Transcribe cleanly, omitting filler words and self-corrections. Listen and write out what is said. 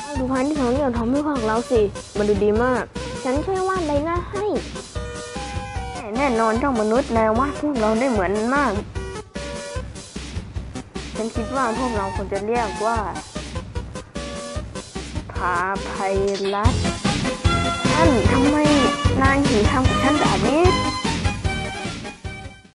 ดูพันที่ของเรื่องทำให้ของเราสิมันดูดีมากฉันช่วยวาดใบหน้าให้แน่นอนเจ้ามนุษย์แล้ววาดพวกเราได้เหมือนมากฉันคิดว่าพวกเราควรจะเรียกว่าพาไพรัสท่านทำไมนายถึงทำกับฉันแบบนี้